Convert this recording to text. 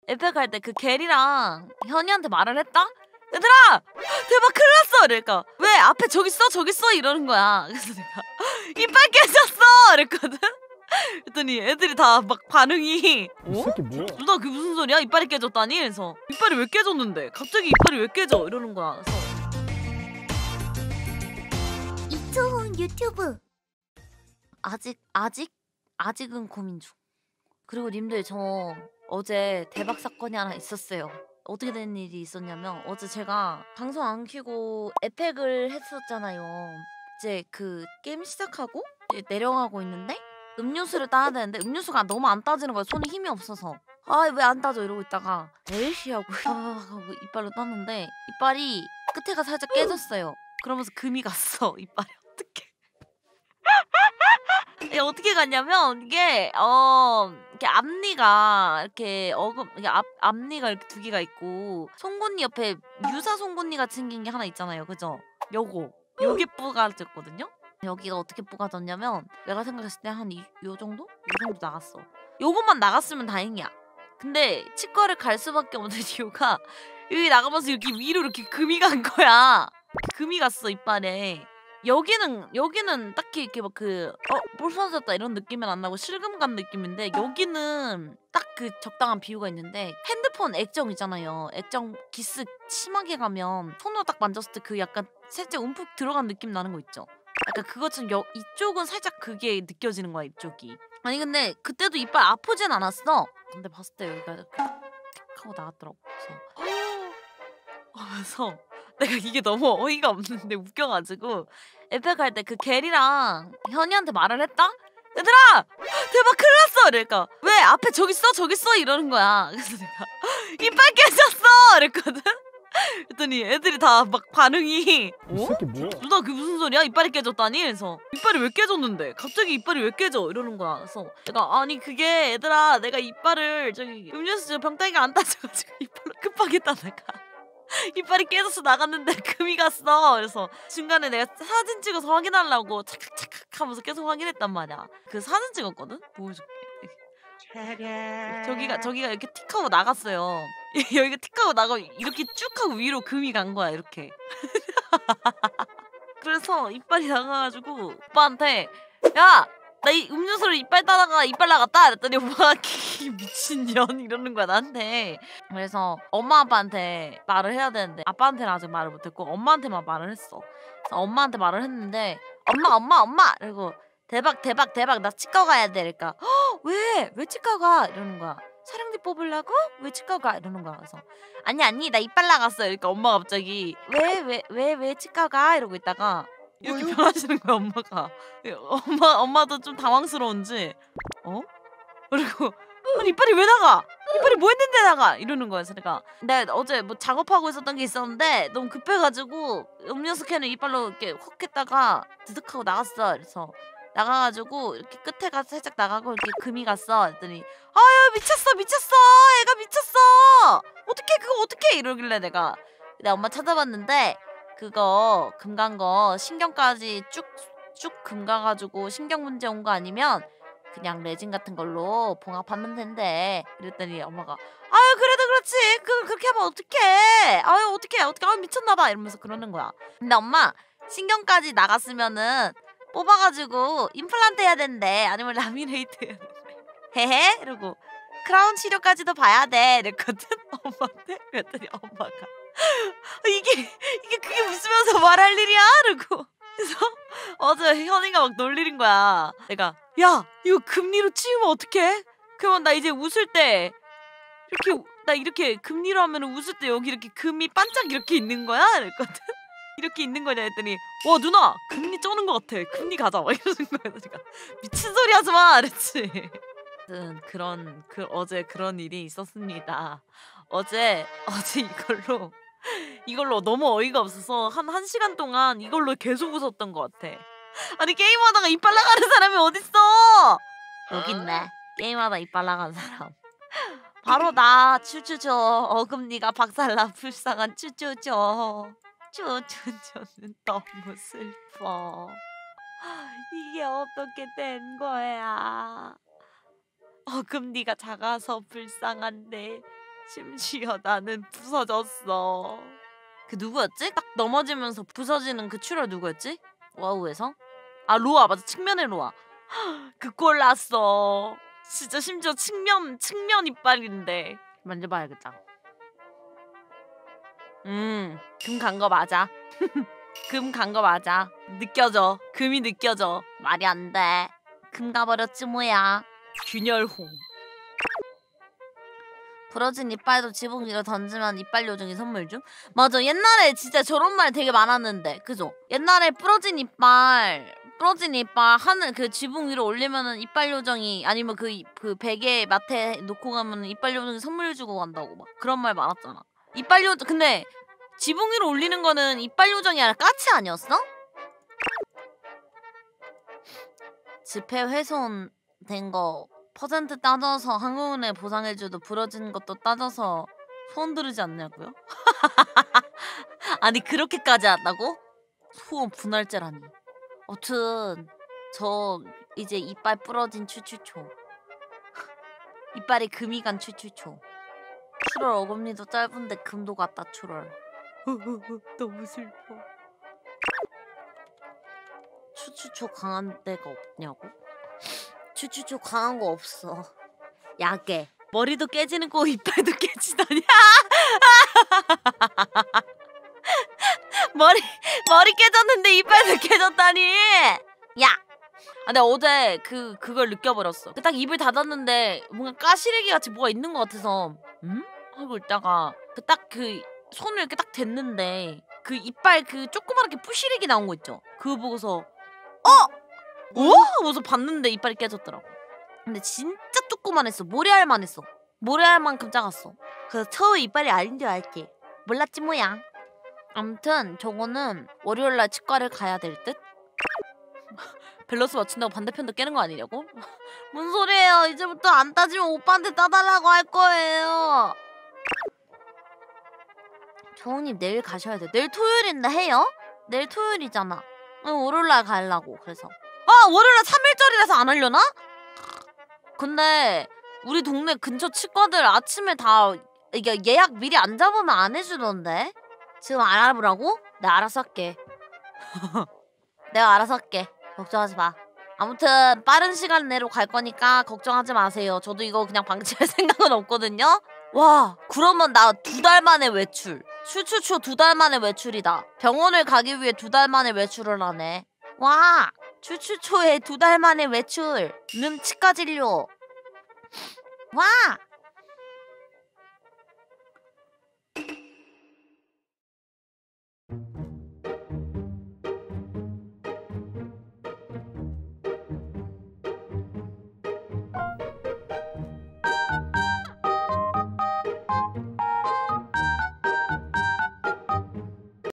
에페 갈 때 그 게리랑 현이한테 말을 했다? 얘들아! 대박 큰일 났어! 이러니까 왜? 앞에 저기 있어 이러는 거야. 그래서 내가 이빨 깨졌어! 이랬거든? 그랬더니 애들이 다 막 반응이 이 새끼 뭐야? 누나 그게 무슨 소리야? 이빨이 깨졌다니? 그래서 이빨이 왜 깨졌는데? 갑자기 이빨이 왜 깨져? 이러는 거야. 그래서 이초훈 유튜브. 아직은 고민 중. 그리고 님들 저 어제 대박 사건이 하나 있었어요. 어떻게 된 일이 있었냐면 어제 제가 방송 안 켜고 에펙을 했었잖아요. 이제 그 게임 시작하고 이제 내려가고 있는데 음료수를 따야 되는데 음료수가 너무 안 따지는 거야. 손에 힘이 없어서. 아 왜 안 따져 이러고 있다가 에이씨 하고 하고 이빨로 땄는데 이빨이 끝에가 살짝 깨졌어요. 그러면서 금이 갔어 이빨에. 어떡해. 어떻게 갔냐면 이게 이렇게 앞니가 이렇게 이게 앞니가 이렇게 두 개가 있고 송곳니 옆에 유사 송곳니 같이 생긴 게 하나 있잖아요, 그죠? 요게 뿌가졌거든요. 여기가 어떻게 뿌가졌냐면 내가 생각했을 때 한 요 정도? 요 정도 나갔어. 요것만 나갔으면 다행이야. 근데 치과를 갈 수밖에 없는 이유가 여기 나가면서 이렇게 위로 이렇게 금이 간 거야. 금이 갔어 이빨에. 여기는 딱히 이렇게 막 볼 쏟아졌다 이런 느낌은 안 나고 실금 간 느낌인데 여기는 딱 그 적당한 비유가 있는데 핸드폰 액정 있잖아요. 액정 기스 심하게 가면 손으로 딱 만졌을 때 그 약간 살짝 움푹 들어간 느낌 나는 거 있죠. 약간 그것처럼 이쪽은 살짝 그게 느껴지는 거야 이쪽이. 아니 근데 그때도 이빨 아프진 않았어. 근데 봤을 때 여기가 이렇게 탁 하고 나갔더라고. 그래서 내가 이게 너무 어이가 없는데 웃겨가지고 에페 갈 때 그 게리랑 현이한테 말을 했다? 얘들아! 대박 큰일 났어! 이러니까 왜? 앞에 저기 있어 이러는 거야. 그래서 내가 이빨 깨졌어! 이랬거든? 그랬더니 애들이 다 막 반응이 이 새끼 뭐야? 누나 그게 무슨 소리야? 이빨이 깨졌다니? 그래서 이빨이 왜 깨졌는데? 갑자기 이빨이 왜 깨져? 이러는 거야. 그래서 내가 아니 그게 얘들아 내가 이빨을 저기 음료수 병따개가 안 따져가지고 이빨로 급하게 따다가 이빨이 깨져서 나갔는데 금이 갔어. 그래서 중간에 내가 사진 찍어서 확인하려고 착착착 하면서 계속 확인했단 말이야. 그 사진 찍었거든? 보여줄게. 저기가 이렇게 틱하고 나갔어요. 여기가 틱하고 나가고 이렇게 쭉 하고 위로 금이 간 거야 이렇게. 그래서 이빨이 나가가지고 오빠한테 야! 나 이 음료수를 이빨 따다가 이빨 나갔다! 그랬더니 오빠가 미친년 이러는 거야 나한테. 그래서 엄마 아빠한테 말을 해야 되는데 아빠한테는 아직 말을 못했고 엄마한테만 말을 했어. 그래서 엄마한테 말을 했는데 엄마! 그리고 대박 나 치과 가야 돼. 그러니까 왜 치과 가? 이러는 거야. 촬영지 뽑으려고? 왜 치과 가? 이러는 거야. 그래서 아니 나 이빨 나갔어. 그러니까 엄마가 갑자기 왜 치과 가? 이러고 있다가 이렇게 변하시는 거야 엄마가. 엄마도 좀 당황스러운지 그리고 아니 이빨이 왜 나가? 이빨이 뭐 했는데 나가? 이러는 거야. 그래서 내가 어제 뭐 작업하고 있었던 게 있었는데 너무 급해가지고 음료수 캔을 이빨로 이렇게 훅 했다가 드득하고 나갔어. 그래서 나가가지고 이렇게 끝에가 살짝 나가고 이렇게 금이 갔어. 그랬더니 아유 미쳤어 애가 미쳤어 그거 어떡해 이러길래 내가 엄마 찾아봤는데 그거 금 간 거 신경까지 쭉 금 가가지고 신경 문제 온 거 아니면 그냥 레진 같은 걸로 봉합하면 된대. 이랬더니 엄마가 아유 그래도 그렇지 그렇게 하면 어떡해 아유 어떡해 아유 미쳤나봐 이러면서 그러는 거야. 근데 엄마 신경까지 나갔으면은 뽑아가지고 임플란트 해야 된대. 아니면 라미네이트 해야 된대. 헤헤 이러고 크라운 치료까지도 봐야 돼 이랬거든 엄마한테. 그랬더니 엄마가 이게 그게 웃으면서 말할 일이야? 이러고. 그래서 어제 현이가 막 놀리는 거야. 내가 야 이거 금리로 치우면 어떡해? 그러면 나 이제 웃을 때 이렇게 금리로 하면 웃을 때 여기 이렇게 금이 반짝 이렇게 있는 거야? 이랬거든. 이렇게 있는 거냐 했더니 와 누나 금리 쩌는 것 같아. 금리 가자 막 이러는 거야. 그러니까 미친 소리 하지 마 그랬지. 어제 그런 일이 있었습니다. 어제 이걸로 너무 어이가 없어서 한 1시간 동안 이걸로 계속 웃었던 것 같아. 아니 게임하다가 이빨 나가는 사람이 어딨어? 여기 있네. 게임하다 이빨 나간 사람. 바로 나 추추죠. 어금니가 박살나 불쌍한 추추죠. 추추는 너무 슬퍼. 이게 어떻게 된 거야? 어금니가 작아서 불쌍한데 심지어 나는 부서졌어. 그 누구였지? 딱 넘어지면서 부서지는 그 출혈 누구였지? 와우에서? 아 로아 맞아. 측면의 로아. 그 꼴 났어. 진짜 심지어 측면 이빨인데. 만져봐야겠다. 금 간 거 맞아. 금 간 거 맞아. 느껴져. 금이 느껴져. 말이 안 돼. 금 가버렸지 뭐야. 균열홍. 부러진 이빨도 지붕 위로 던지면 이빨 요정이 선물 중? 맞아. 옛날에 진짜 저런 말 되게 많았는데. 그죠? 옛날에 부러진 이빨 하늘 그 지붕 위로 올리면은 이빨 요정이 아니면 그 베개 마트에 놓고 가면은 이빨 요정이 선물 주고 간다고 막 그런 말 많았잖아. 이빨 요정 근데 지붕 위로 올리는 거는 이빨 요정이 아니라 까치 아니었어? 지폐 훼손된 거 퍼센트 따져서 한국은행 보상해줘도 부러진 것도 따져서 소원 들으지 않냐고요? 아니 그렇게까지 한다고? 소원 분할제라니. 아무튼 저 이제 이빨 부러진 추추초. 이빨에 금이 간 추추초. 출혈 어금니도 짧은데 금도 갔다 출혈. 너무 슬퍼. 추추초 강한 데가 없냐고? 추추초 강한 거 없어. 약해. 머리도 깨지는 거 이빨도 깨지다니. 머리 깨졌는데 이빨도 깨졌다니. 야. 근데 어제 그걸 느껴버렸어. 딱 입을 닫았는데 뭔가 까시래기 같이 뭐가 있는 것 같아서 하고 있다가 그 손을 이렇게 딱 댔는데 그 이빨 그 조그맣게 뿌시래기 나온 거 있죠. 그거 보고서 하고서 봤는데 이빨이 깨졌더라고. 근데 진짜 조그만했어. 모래알만 했어. 모래알만큼 작았어. 그래서 처음 이빨이 아닌 줄 알지. 몰랐지 뭐야. 아무튼 저거는 월요일날 치과를 가야 될 듯? 밸런스 맞춘다고 반대편도 깨는 거 아니냐고? 뭔 소리예요. 이제부터 안 따지면 오빠한테 따달라고 할 거예요. 정우님 내일 가셔야 돼. 내일 토요일인데 해요? 내일 토요일이잖아. 월요일날 가려고 그래서. 월요일날 3일절이라서 안 하려나? 근데 우리 동네 근처 치과들 아침에 다 이게 예약 미리 안 잡으면 안 해주던데? 지금 알아보라고? 내가 알아서 할게. 내가 알아서 할게. 걱정하지 마. 아무튼 빠른 시간 내로 갈 거니까 걱정하지 마세요. 저도 이거 그냥 방치할 생각은 없거든요. 와 그러면 나 2달 만에 외출. 추추추 2달 만에 외출이다. 병원을 가기 위해 2달 만에 외출을 하네. 와 추추초에 2달 만에 외출. 는 치과 진료. 와